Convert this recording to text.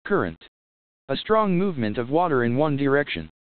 Current. A strong movement of water in one direction.